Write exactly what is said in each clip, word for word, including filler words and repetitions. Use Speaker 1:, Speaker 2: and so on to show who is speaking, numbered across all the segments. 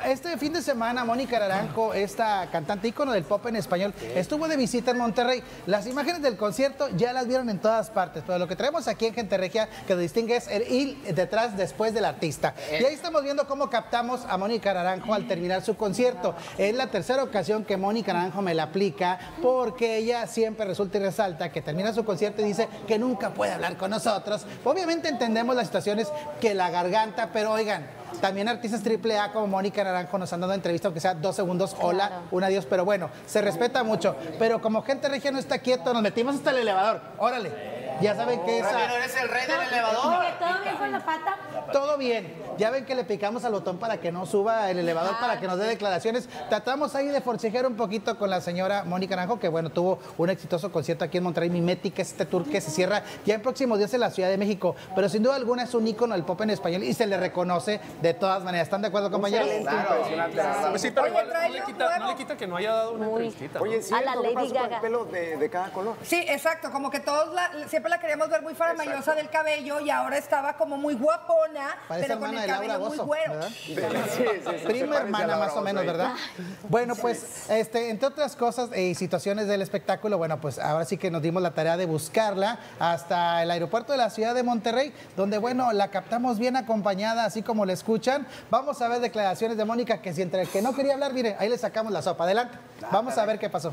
Speaker 1: este fin de semana Mónica Naranjo, esta cantante ícono del pop en español, estuvo de visita en Monterrey. Las imágenes del concierto ya las vieron en todas partes, pero lo que traemos aquí en Gente Regia que lo distingue es el ir detrás después del artista. Y ahí estamos viendo cómo captamos a Mónica Naranjo al terminar su concierto. Es la tercera ocasión que Mónica Naranjo me la aplica, porque ella siempre resulta y resalta que termina su concierto y dice que nunca puede hablar con nosotros. Obviamente entendemos las situaciones que la garganta, pero oigan, también artistas triple A como Mónica Naranjo nos han dado entrevista, aunque sea dos segundos, hola, claro, un adiós, pero bueno, se respeta mucho. Pero como Gente Regia no está quieto, nos metimos hasta el elevador, órale. Ya saben que esa...
Speaker 2: Pero eres el rey del elevador.
Speaker 3: Oye, ¿todo bien con la pata?
Speaker 1: Todo bien. Ya ven que le picamos al botón para que no suba el elevador, ah, para que nos dé declaraciones. Tratamos ahí de forcejear un poquito con la señora Mónica Naranjo, que bueno, tuvo un exitoso concierto aquí en Monterrey, Mimética, este tour que se cierra ya en próximos días en la Ciudad de México. Pero sin duda alguna es un ícono del pop en español y se le reconoce de todas maneras. ¿Están de acuerdo, compañeros?
Speaker 2: Claro.
Speaker 4: Pues sí, pero
Speaker 3: Oye,
Speaker 4: igual no
Speaker 3: trae
Speaker 4: le,
Speaker 3: un
Speaker 4: quita,
Speaker 3: nuevo.
Speaker 4: no le quita que no haya dado una
Speaker 5: Muy.
Speaker 4: entrevistita, ¿no?
Speaker 6: Oye,
Speaker 5: A
Speaker 6: ¿cierto?
Speaker 5: la
Speaker 6: ¿Qué
Speaker 5: Lady
Speaker 6: pasó con
Speaker 5: Gaga.
Speaker 6: el pelo de, de cada color?
Speaker 3: Sí, exacto, como que todos la- siempre la queríamos ver muy faramallosa del cabello y ahora estaba como muy guapona,
Speaker 1: Parece
Speaker 3: pero con
Speaker 1: hermana
Speaker 3: el
Speaker 1: de Laura
Speaker 3: cabello muy
Speaker 1: Bozzo,
Speaker 3: güero.
Speaker 1: ¿verdad?
Speaker 6: Sí, sí, sí.
Speaker 1: Prima hermana más o menos, ¿verdad? Bueno, pues, este, entre otras cosas y situaciones del espectáculo, bueno, pues ahora sí que nos dimos la tarea de buscarla hasta el aeropuerto de la ciudad de Monterrey, donde, bueno, la captamos bien acompañada, así como la escuchan. Vamos a ver declaraciones de Mónica, que si entre el que no quería hablar, mire, ahí le sacamos la sopa. Adelante, vamos a ver qué pasó.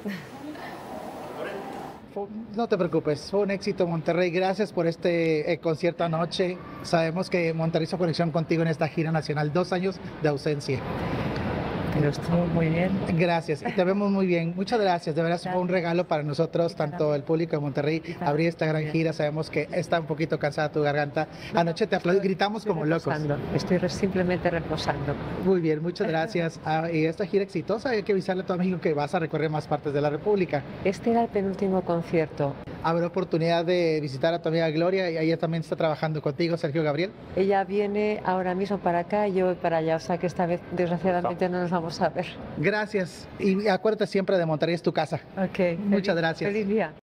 Speaker 1: No te preocupes, fue un éxito Monterrey, gracias por este eh, concierto anoche. Sabemos que Monterrey hizo conexión contigo en esta gira nacional, dos años de ausencia.
Speaker 5: Pero estuvo muy bien.
Speaker 1: Gracias, y te vemos muy bien, muchas gracias, de verdad fue un regalo para nosotros, tanto el público de Monterrey, abrir esta gran gira. Sabemos que está un poquito cansada tu garganta, anoche te aplaudí, gritamos como locos.
Speaker 5: Estoy re- simplemente reposando.
Speaker 1: Muy bien, muchas gracias. Ah, y esta gira exitosa, hay que avisarle a todo México que vas a recorrer más partes de la República.
Speaker 5: Este era el penúltimo concierto.
Speaker 1: Habrá oportunidad de visitar a tu amiga Gloria, y ella también está trabajando contigo, Sergio Gabriel.
Speaker 5: Ella viene ahora mismo para acá y yo voy para allá, o sea que esta vez desgraciadamente no nos vamos a ver.
Speaker 1: Gracias, y acuérdate siempre de Monterrey es tu casa.
Speaker 5: Ok.
Speaker 1: Muchas
Speaker 5: Feliz-
Speaker 1: gracias.
Speaker 5: Feliz día.